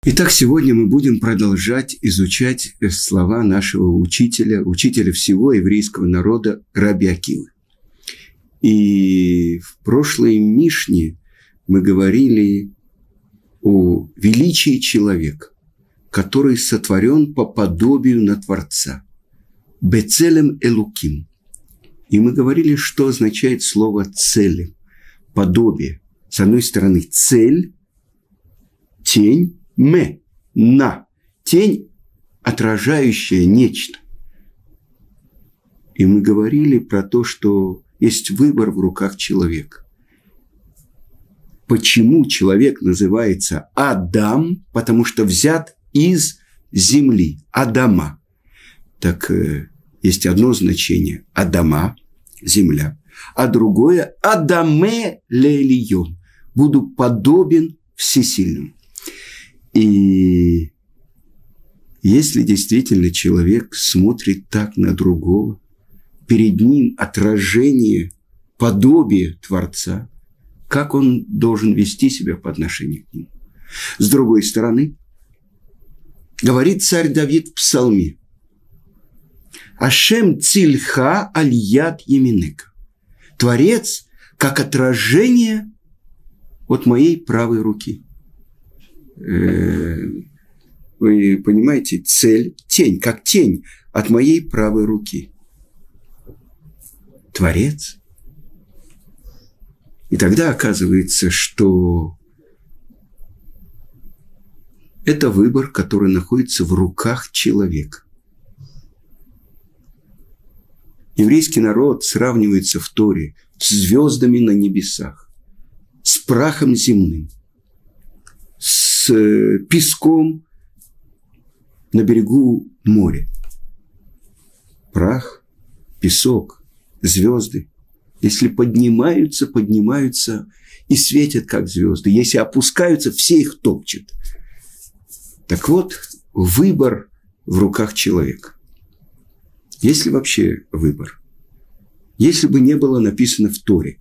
Итак, сегодня мы будем продолжать изучать слова нашего учителя всего еврейского народа Раби Акивы. И в прошлой Мишне мы говорили о величии человека, который сотворен по подобию на Творца. Бецелем элуким. И мы говорили, что означает слово целем, подобие. С одной стороны цель, тень, на. Тень, отражающая нечто. И мы говорили про то, что есть выбор в руках человека. Почему человек называется Адам? Потому что взят из земли. Адама. Так есть одно значение. Адама, земля. А другое Адаме лейлион. Буду подобен всесильному. И если действительно человек смотрит так на другого, перед ним отражение, подобие Творца, как он должен вести себя по отношению к нему? С другой стороны, говорит царь Давид в псалме: «Ашем цильха аль-яд яминека». Творец как отражение от моей правой руки. Вы понимаете, цель, тень, как тень от моей правой руки. Творец. И тогда оказывается, что это выбор, который находится в руках человека. Еврейский народ сравнивается в Торе с звездами на небесах, с прахом земным, с песком на берегу моря. Прах, песок, звезды, если поднимаются и светят, как звезды. Если опускаются, все их топчут. Так вот, выбор в руках человека. Есть ли вообще выбор? Если бы не было написано в Торе: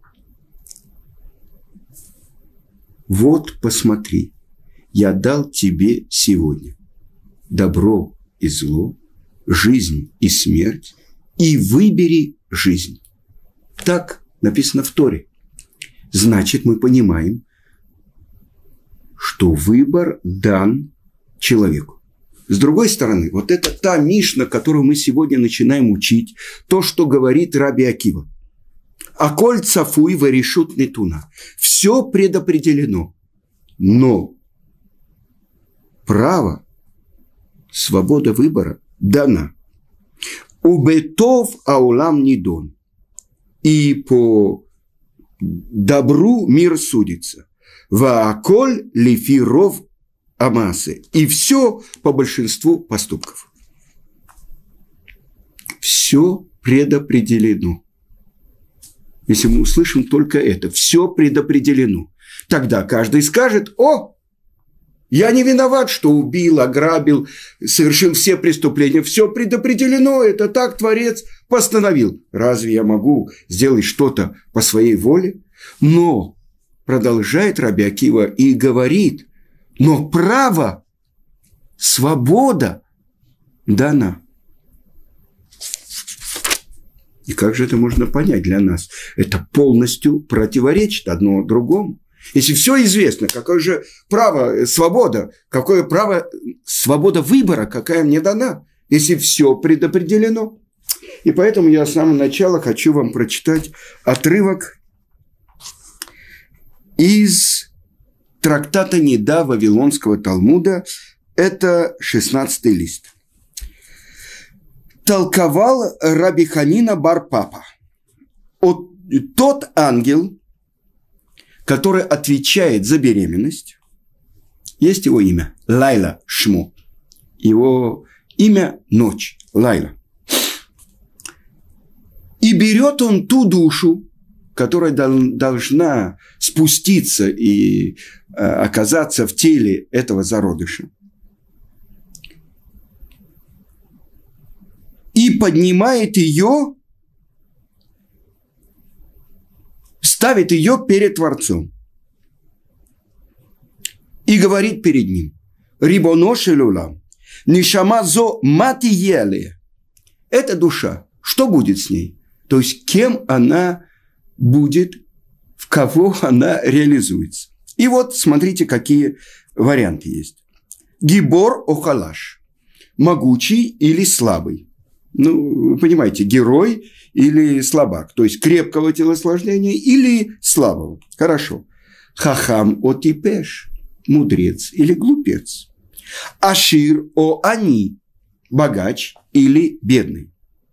«Вот, посмотри, я дал тебе сегодня добро и зло, жизнь и смерть, и выбери жизнь». Так написано в Торе. Значит, мы понимаем, что выбор дан человеку. С другой стороны, вот это та Мишна, которую мы сегодня начинаем учить, то, что говорит Раби Акива. «Аколь цафуй варешут нетуна». Все предопределено. Но право, свобода выбора дана. «Убетов аулам нидон». И по добру мир судится. «Вааколь лифиров амасы». И все по большинству поступков. Все предопределено. Если мы услышим только это, все предопределено, тогда каждый скажет: «О, я не виноват, что убил, ограбил, совершил все преступления. Все предопределено, это так Творец постановил. Разве я могу сделать что-то по своей воле?» Но продолжает Раби Акива и говорит: но право, свобода дана. И как же это можно понять для нас? Это полностью противоречит одно другому. Если все известно, какое же право, свобода, какое право, свобода выбора, какая мне дана, если все предопределено. И поэтому я с самого начала хочу вам прочитать отрывок из трактата Нида Вавилонского Талмуда. Это 16-й лист. Толковал Раби Ханина бар Папа. Тот ангел, который отвечает за беременность, есть его имя Лайла Шмо. Его имя ночь, Лайла. И берет он ту душу, которая должна спуститься и оказаться в теле этого зародыша, и поднимает ее, ставит ее перед Творцом и говорит перед ним: рибоно шель улам, нишама зо матиеле. Это душа. Что будет с ней? То есть, кем она будет, в кого она реализуется. И вот смотрите, какие варианты есть. Гибор охалаш. Могучий или слабый. Ну, вы понимаете, герой или слабак. То есть, крепкого телосложения или слабого. Хорошо. Хахам о типеш. Мудрец или глупец. Ашир о ани. Богач или бедный.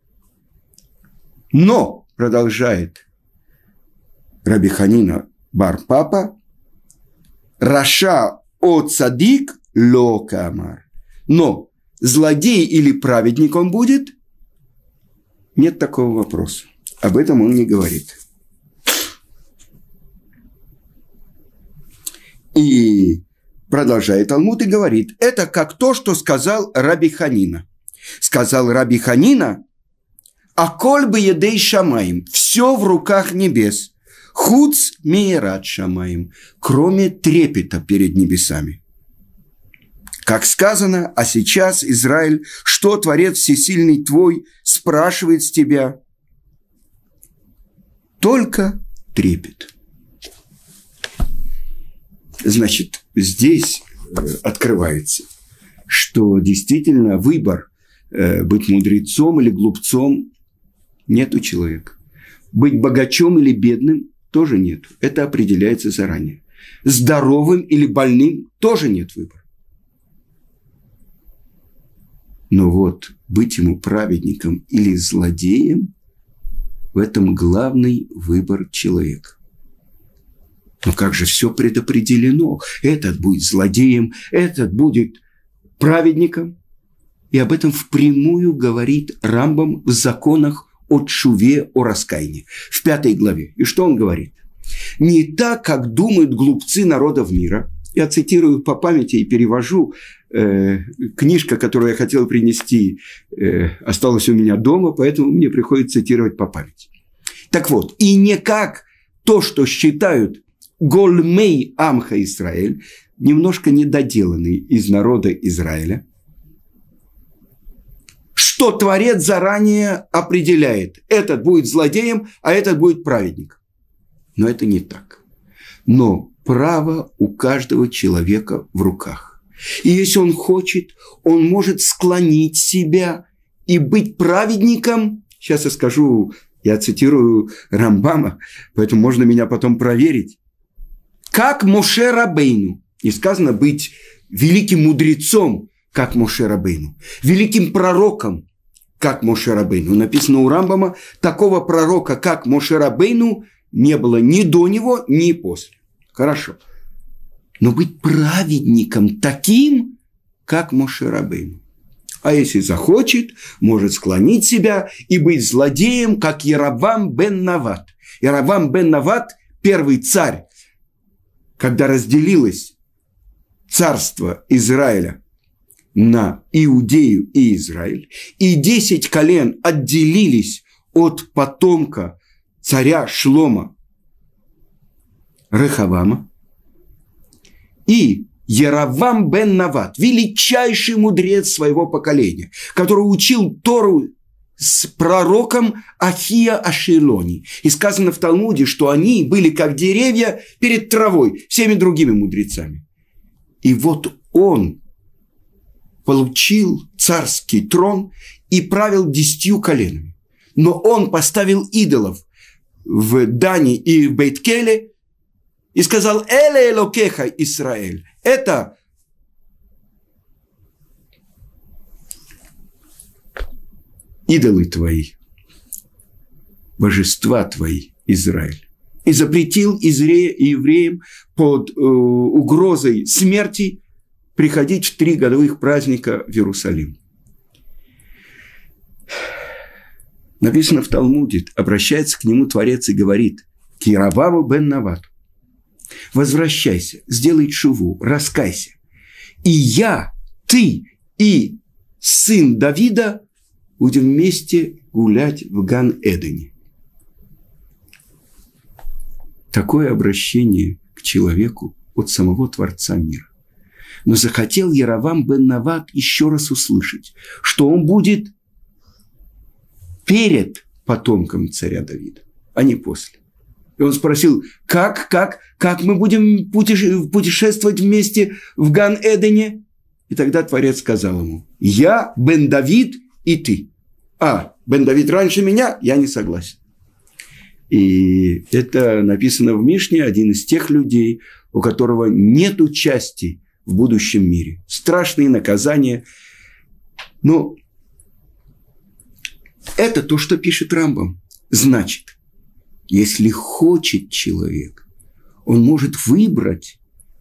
Но, продолжает Раби Ханина бар Папа, Раша о цадик ло камар. Но злодей или праведник он будет? Нет такого вопроса. Об этом он не говорит. И продолжает Талмуд и говорит, это как то, что сказал Раби Ханина. Сказал Раби Ханина, а коль бы едей шамаим, все в руках небес, хуц миерат шамаим, кроме трепета перед небесами. Как сказано, а сейчас, Израиль, что Творец Всесильный твой спрашивает с тебя? Только трепет. Значит, здесь открывается, что действительно выбор быть мудрецом или глупцом нет у человека. Быть богачом или бедным тоже нет. Это определяется заранее. Здоровым или больным тоже нет выбора. Но вот быть ему праведником или злодеем, в этом главный выбор человека. Но как же все предопределено? Этот будет злодеем, этот будет праведником. И об этом впрямую говорит Рамбам в законах о тшуве, о раскаянии, в 5 главе. И что он говорит? Не так, как думают глупцы народов мира. Я цитирую по памяти и перевожу. Книжка, которую я хотел принести, осталась у меня дома, поэтому мне приходится цитировать по памяти. Так вот, и не как то, что считают гольмей амха Исраэль, немножко недоделанный из народа Израиля, что Творец заранее определяет. Этот будет злодеем, а этот будет праведником. Но это не так. Но право у каждого человека в руках. И если он хочет, он может склонить себя и быть праведником. Сейчас я скажу, я цитирую Рамбама, поэтому можно меня потом проверить. Как Моше Рабейну. И сказано быть великим мудрецом, как Моше Рабейну. Великим пророком, как Моше Рабейну. Написано у Рамбама, такого пророка, как Моше Рабейну, не было ни до него, ни после. Хорошо. Но быть праведником таким, как Моше Рабейну. А если захочет, может склонить себя и быть злодеем, как Яровам бен Нават. Яровам бен Нават, первый царь, когда разделилось царство Израиля на Иудею и Израиль, и 10 колен отделились от потомка царя Шлома Рехавама, и Яровам бен Нават, величайший мудрец своего поколения, который учил Тору с пророком Ахия Ашилони. И сказано в Талмуде, что они были как деревья перед травой, всеми другими мудрецами. И вот он получил царский трон и правил 10 коленами. Но он поставил идолов в Дане и в Бейт-Келе и сказал: «Эле элокеха Исраэль». Это идолы твои, божества твои, Израиль. И запретил евреям под угрозой смерти приходить в 3 годовых праздника в Иерусалим. Написано в Талмуде, обращается к нему Творец и говорит: к Яроваму бен Навату: возвращайся, сделай тшуву, раскайся. И я, ты и сын Давида будем вместе гулять в Ган-Эдене. Такое обращение к человеку от самого Творца мира. Но захотел Яровам бен Нават еще раз услышать, что он будет перед потомком царя Давида, а не после. И он спросил, как мы будем путешествовать вместе в Ган-Эдене? И тогда Творец сказал ему, я, бен Давид и ты. Бен Давид раньше меня, я не согласен. И это написано в Мишне, один из тех людей, у которого нет участия в будущем мире. Страшные наказания. Но это то, что пишет Рамбам. Значит, если хочет человек, он может выбрать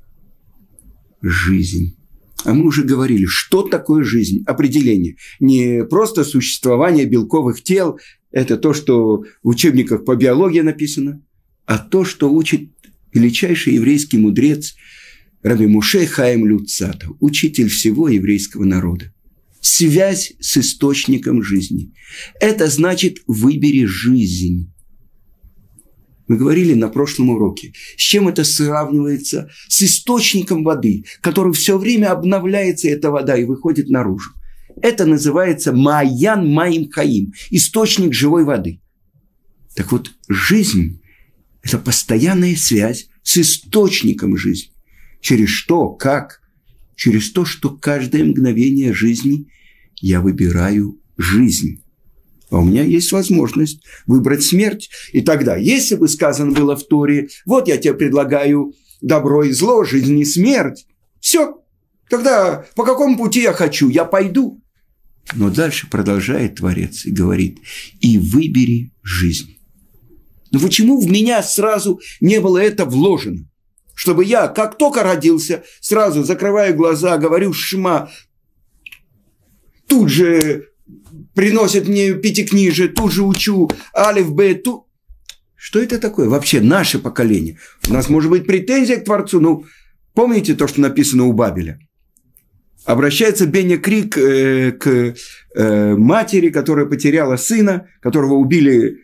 жизнь. А мы уже говорили, что такое жизнь? Определение. Не просто существование белковых тел, это то, что в учебниках по биологии написано, а то, что учит величайший еврейский мудрец Раби Моше Хаим Люцатов, учитель всего еврейского народа. Связь с источником жизни. Это значит выбери жизнь. Мы говорили на прошлом уроке, с чем это сравнивается? С источником воды, который все время обновляется, эта вода, и выходит наружу. Это называется Маян Маим Хаим, источник живой воды. Так вот, жизнь – это постоянная связь с источником жизни. Через что, как? Через то, что каждое мгновение жизни я выбираю жизнь. А у меня есть возможность выбрать смерть. И тогда, если бы сказано было в Торе, вот я тебе предлагаю добро и зло, жизнь и смерть, все. Тогда по какому пути я хочу, я пойду. Но дальше продолжает Творец и говорит, и выбери жизнь. Но почему в меня сразу не было это вложено? Чтобы я, как только родился, сразу закрываю глаза, говорю шма, тут же приносят мне пятикнижие, тут же учу алиф, б, ту. Что это такое? Вообще наше поколение. У нас может быть претензия к Творцу. Ну, помните то, что написано у Бабеля? Обращается Беня Крик к матери, которая потеряла сына, которого убили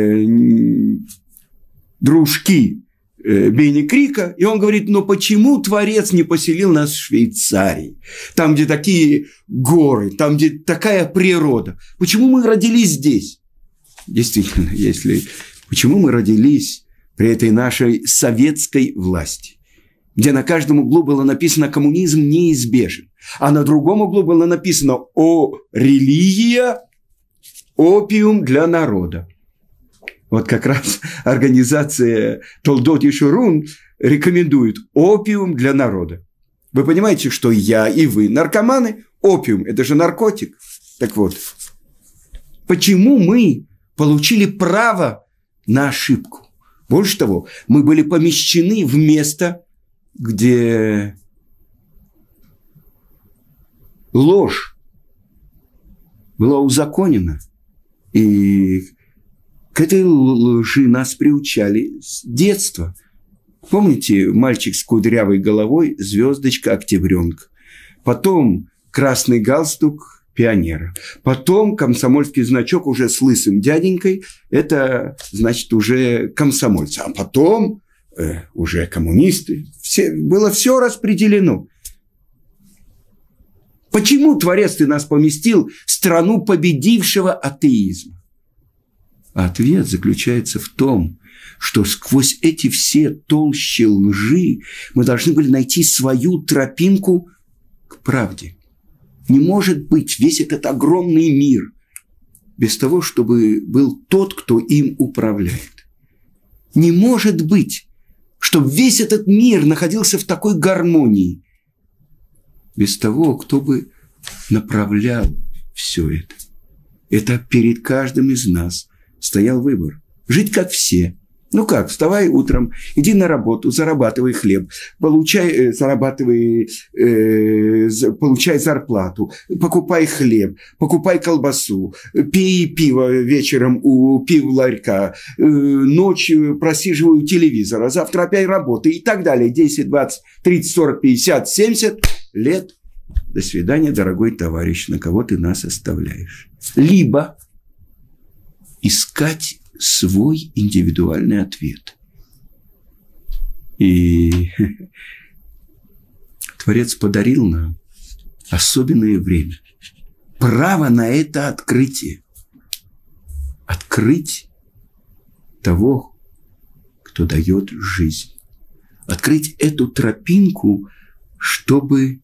дружки Беня Крика. И он говорит, но почему Творец не поселил нас в Швейцарии? Там, где такие горы, там, где такая природа. Почему мы родились здесь? Действительно, почему мы родились при этой нашей советской власти? Где на каждом углу было написано «коммунизм неизбежен», а на другом углу было написано «О, религия, опиум для народа». Вот как раз организация Толдот и Шурун рекомендует опиум для народа. Вы понимаете, что я и вы наркоманы? Опиум – это же наркотик. Так вот, почему мы получили право на ошибку? Больше того, мы были помещены в место, где ложь была узаконена. И к этой лжи нас приучали с детства. Помните, мальчик с кудрявой головой, звездочка, октябренка. Потом красный галстук пионера. Потом комсомольский значок уже с лысым дяденькой. Это значит уже комсомольцы. А потом уже коммунисты. Было все распределено. Почему, Творец, ты нас поместил в страну победившего атеизма? Ответ заключается в том, что сквозь эти все толщи лжи мы должны были найти свою тропинку к правде. Не может быть весь этот огромный мир без того, чтобы был тот, кто им управляет. Не может быть, чтобы весь этот мир находился в такой гармонии без того, кто бы направлял все это. Это перед каждым из нас стоял выбор. Жить как все. Ну как, вставай утром, иди на работу, зарабатывай хлеб, получай зарплату, покупай хлеб, покупай колбасу, пей пиво вечером у пивларька, ночью просиживай у телевизора, завтра опять работай и так далее. 10, 20, 30, 40, 50, 70 лет. До свидания, дорогой товарищ, на кого ты нас оставляешь? Либо искать свой индивидуальный ответ. И Творец подарил нам особенное время. Право на это открытие. Открыть того, кто дает жизнь. Открыть эту тропинку, чтобы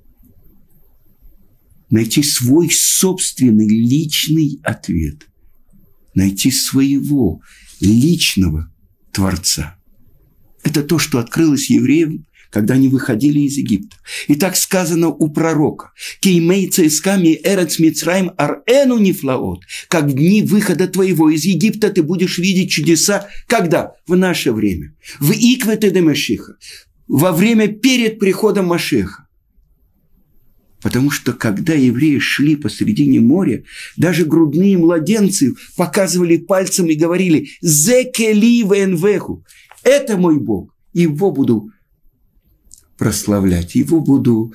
найти свой собственный личный ответ. Найти своего личного Творца. Это то, что открылось евреям, когда они выходили из Египта. И так сказано у пророка. «Кеймейца исками эрец мицраим арэну нифлаот». Как в дни выхода твоего из Египта ты будешь видеть чудеса. Когда? В наше время. В иквете де Машиха. Во время перед приходом Машиха. Потому что когда евреи шли посредине моря, даже грудные младенцы показывали пальцем и говорили «Зе кели венвеху». Это мой Бог. Его буду прославлять, его буду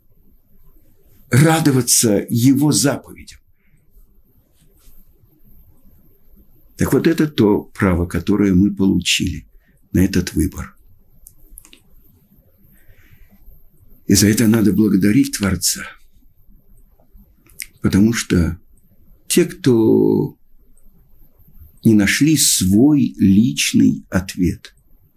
радоваться его заповедям. Так вот, это то право, которое мы получили на этот выбор. И за это надо благодарить Творца. Потому что те, кто не нашли свой личный ответ,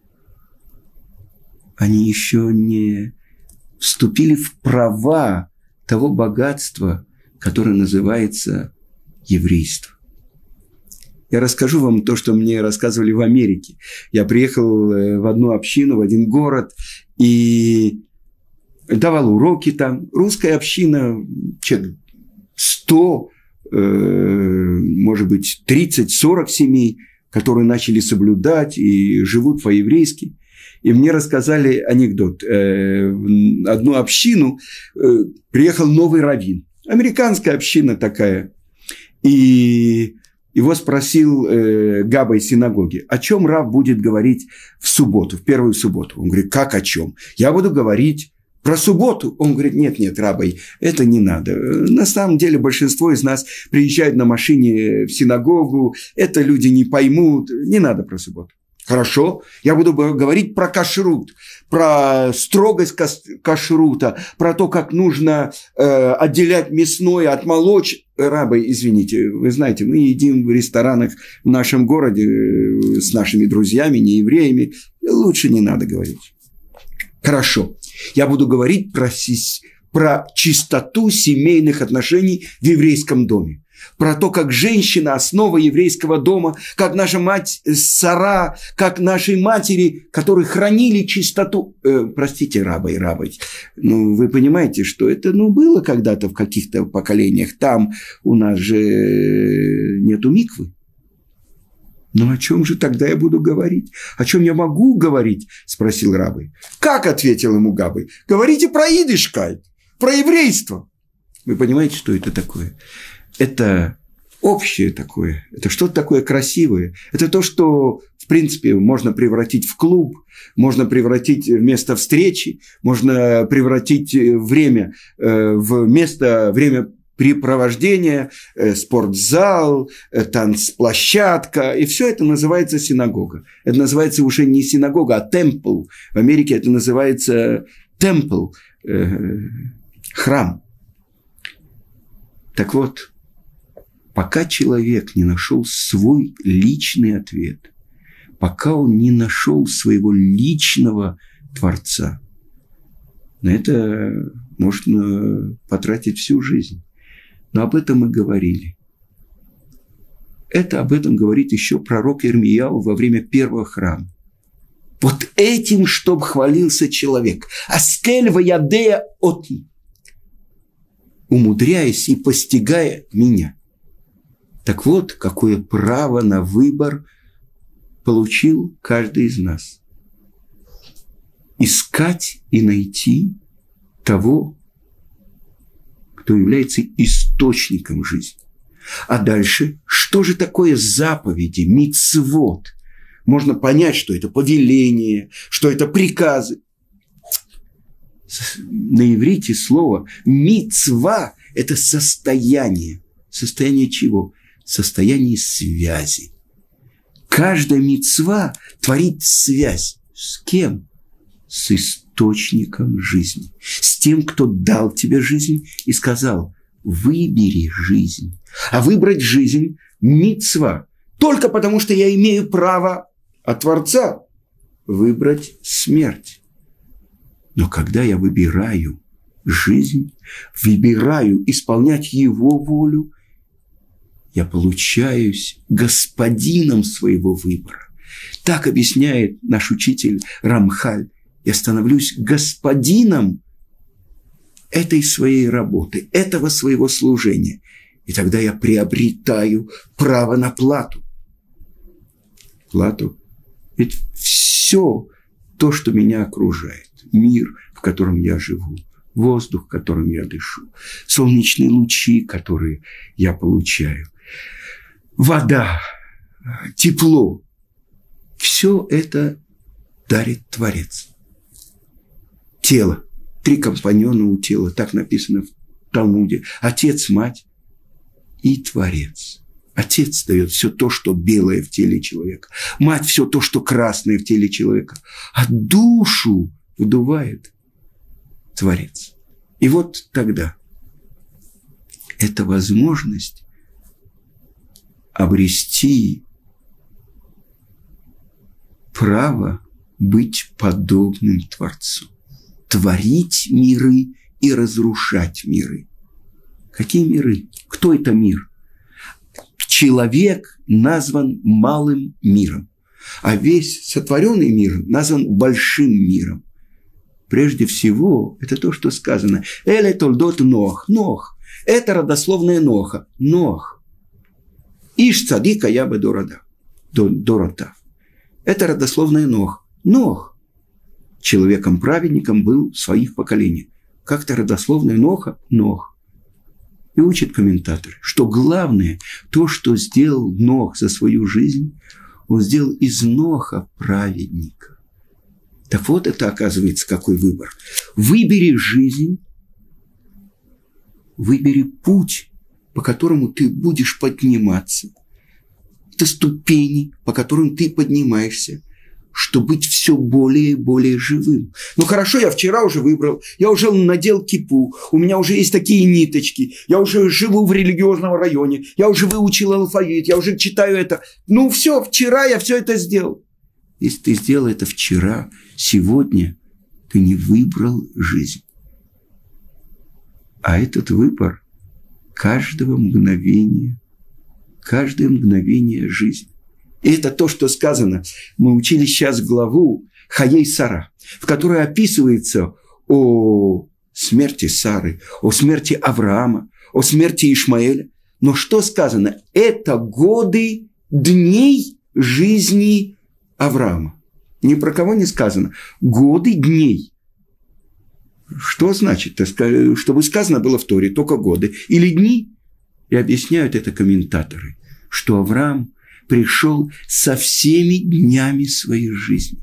они еще не вступили в права того богатства, которое называется еврейство. Я расскажу вам то, что мне рассказывали в Америке. Я приехал в одну общину, в один город, и давал уроки там. Русская община, человек 100, может быть, 30-40 семей, которые начали соблюдать и живут по-еврейски. И мне рассказали анекдот. В одну общину приехал новый раввин. Американская община такая. И его спросил Габа из синагоги, о чем рав будет говорить в субботу, в первую субботу. Он говорит, как о чем? Я буду говорить про субботу. Он говорит, нет, рабой, это не надо. На самом деле большинство из нас приезжают на машине в синагогу. Это люди не поймут. Не надо про субботу. Хорошо, я буду говорить про кашрут, про строгость кашрута, про то, как нужно отделять мясное от молочного. Рабы, извините, вы знаете, мы едим в ресторанах в нашем городе с нашими друзьями, не евреями. Лучше не надо говорить. Хорошо, я буду говорить про чистоту семейных отношений в еврейском доме. Про то, как женщина – основа еврейского дома, как наша мать Сара, как наши матери, которые хранили чистоту. Простите, рабы. Ну, вы понимаете, что это было когда-то в каких-то поколениях. Там у нас же нету миквы. Ну, о чем же тогда я буду говорить? О чем я могу говорить? Спросил рабы. Как, ответил ему Габай? Говорите про идишкайт, про еврейство. Вы понимаете, что это такое? Это общее такое, это что-то такое красивое. Это то, что, в принципе, можно превратить в клуб, можно превратить в место встречи, можно превратить время в место, времяпрепровождения, спортзал, танцплощадка. И все это называется синагога. Это называется уже не синагога, а темпл. В Америке это называется темпл, храм. Так вот, пока человек не нашел свой личный ответ, пока он не нашел своего личного Творца, на это можно потратить всю жизнь. Но об этом мы говорили. Об этом говорит еще пророк Ирмияу во время первого храма. Вот этим, чтоб хвалился человек. Аскель ваядея оти. Умудряясь и постигая меня. Так вот, какое право на выбор получил каждый из нас. Искать и найти того, кто является источником жизни. А дальше, что же такое заповеди, мицвот? Можно понять, что это повеление, что это приказы. На иврите слово мицва – это состояние. Состояние чего? Состояние связи. Каждая мицва творит связь. С кем? с источником жизни, с тем, кто дал тебе жизнь и сказал: выбери жизнь. А выбрать жизнь – мицва, только потому, что я имею право от Творца выбрать смерть. Но когда я выбираю жизнь, выбираю исполнять Его волю, я получаюсь господином своего выбора. Так объясняет наш учитель Рамхаль. Я становлюсь господином этой своей работы, этого своего служения. И тогда я приобретаю право на плату. Плату. Ведь все то, что меня окружает, мир, в котором я живу, воздух, которым я дышу, солнечные лучи, которые я получаю, вода, тепло, все это дарит Творец. Тело. 3 компаньона у тела, так написано в Талмуде. Отец, мать и Творец. Отец дает все то, что белое в теле человека. Мать все то, что красное в теле человека. А душу вдувает Творец. И вот тогда это возможность обрести право быть подобным Творцу. Творить миры и разрушать миры. Какие миры? Кто это мир? Человек назван малым миром, а весь сотворенный мир назван большим миром. Прежде всего, это то, что сказано. Эле толдот Нох. Нох. Это родословная Ноха. Нох. Иш цадика ябе доратав. Это родословная Нох. Нох. Человеком-праведником был в своих поколениях. Как-то родословная Ноха – Нох. И учат комментаторы, что главное, то, что сделал Нох за свою жизнь, он сделал из Ноха праведника. Так вот это, оказывается, какой выбор. Выбери жизнь, выбери путь, по которому ты будешь подниматься. Это ступени, по которым ты поднимаешься, чтобы быть все более и более живым. Ну хорошо, я вчера уже выбрал, я уже надел кипу, у меня уже есть такие ниточки, я уже живу в религиозном районе, я уже выучил алфавит, я уже читаю это. Ну все, вчера я все это сделал. Если ты сделал это вчера, сегодня ты не выбрал жизнь. А этот выбор каждое мгновение жизни. И это то, что сказано. Мы учили сейчас главу Хаей Сара, в которой описывается о смерти Сары, о смерти Авраама, о смерти Ишмаэля. Но что сказано? Это годы дней жизни Авраама. Ни про кого не сказано. Годы дней. Что значит? Чтобы сказано было в Торе только годы или дни. И объясняют это комментаторы, что Авраам пришел со всеми днями своей жизни.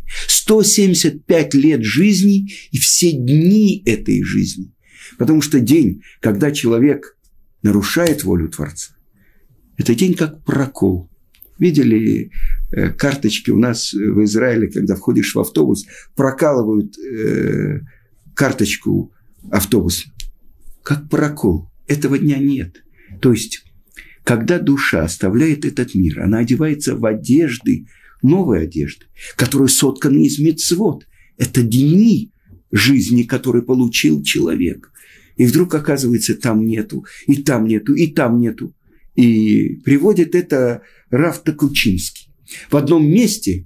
175 лет жизни и все дни этой жизни. Потому что день, когда человек нарушает волю Творца, это день как прокол. Видели карточки у нас в Израиле, когда входишь в автобус, прокалывают карточку автобуса. Как прокол. Этого дня нет. То есть, когда душа оставляет этот мир, она одевается в одежды, новые одежды, которые сотканы из мицвот. Это дни жизни, которые получил человек. И вдруг, оказывается, там нету, и там нету, и там нету. И приводит это Рав Такучинский. В одном месте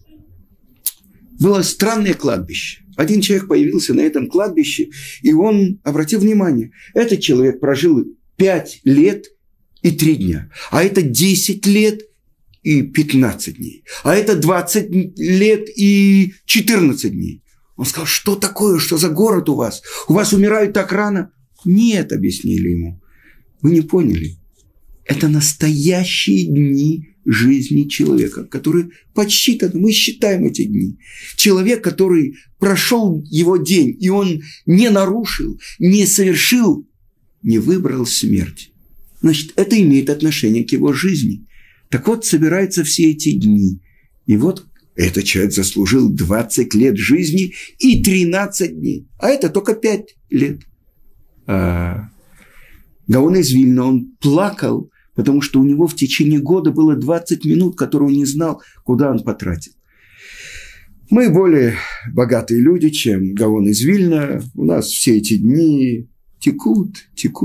было странное кладбище. Один человек появился на этом кладбище, и он обратил внимание, этот человек прожил 5 лет и 3 дня, а это 10 лет и 15 дней, а это 20 лет и 14 дней. Он сказал, что такое, что за город у вас? У вас умирают так рано? Нет, объяснили ему. Вы не поняли. Это настоящие дни жизни человека, которые подсчитаны. Мы считаем эти дни. Человек, который прошел его день, и он не нарушил, не совершил, не выбрал смерть. Значит, это имеет отношение к его жизни. Так вот, собираются все эти дни. И вот Этот человек заслужил 20 лет жизни и 13 дней. А это только 5 лет. Гаон из Вильна, он плакал, потому что у него в течение года было 20 минут, которые он не знал, куда он потратит. Мы более богатые люди, чем Гаон из Вильна. У нас все эти дни текут.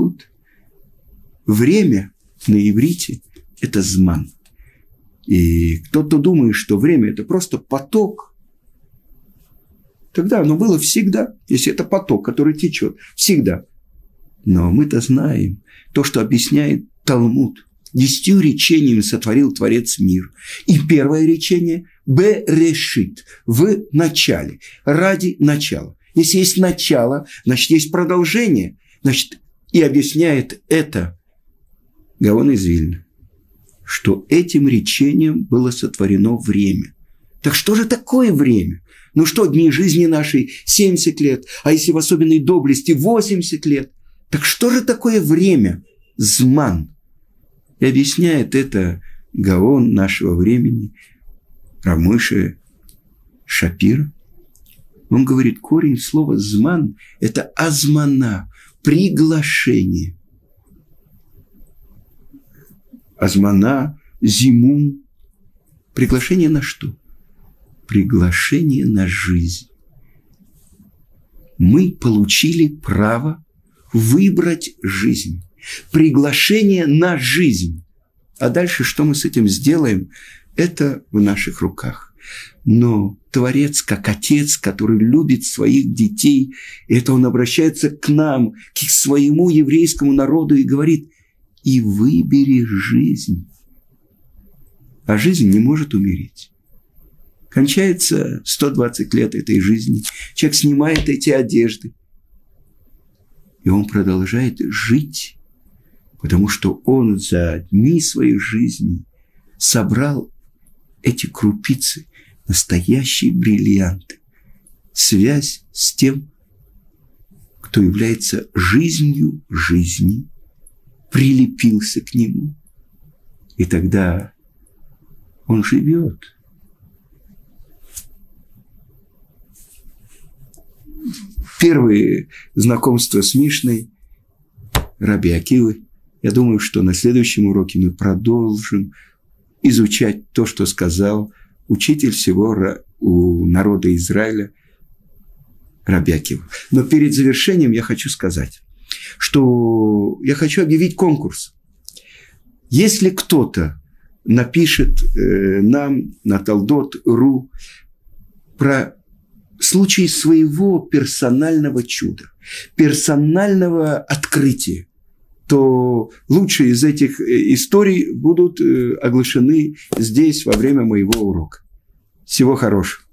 Время на иврите – это зман. И кто-то думает, что время – это просто поток. Тогда оно было всегда, если это поток, который течет. Всегда. Но мы-то знаем то, что объясняет Талмуд. 10 речениями сотворил Творец мир. И первое речение – Берешит, в начале, ради начала. Если есть начало, значит, есть продолжение. Значит, и объясняет это Гаон из Вильна, что этим речением было сотворено время. Так что же такое время? Ну что, дни жизни нашей 70 лет, а если в особенной доблести 80 лет? Так что же такое время? Зман. И объясняет это Гаон нашего времени, Рав Мойше Шапира. Он говорит, корень слова «зман» – это азмана, приглашение. Азмана, зимун. Приглашение на что? Приглашение на жизнь. Мы получили право выбрать жизнь. Приглашение на жизнь. А дальше, что мы с этим сделаем, это в наших руках. Но Творец, как Отец, который любит своих детей, и это Он обращается к нам, к своему еврейскому народу и говорит, и выбери жизнь. А жизнь не может умереть. Кончается 120 лет этой жизни. Человек снимает эти одежды. И он продолжает жить, потому что он за дни своей жизни собрал эти крупицы, настоящие бриллианты. Связь с тем, кто является жизнью жизни, прилепился к нему. И тогда он живет. Первые знакомства с Мишной Раби Акивы. Я думаю, что на следующем уроке мы продолжим изучать то, что сказал учитель всего у народа Израиля Раби Акива. Но перед завершением я хочу сказать, что я хочу объявить конкурс. Если кто-то напишет нам на Талдот.ру про случай своего персонального чуда, персонального открытия, то лучшие из этих историй будут оглашены здесь во время моего урока. Всего хорошего.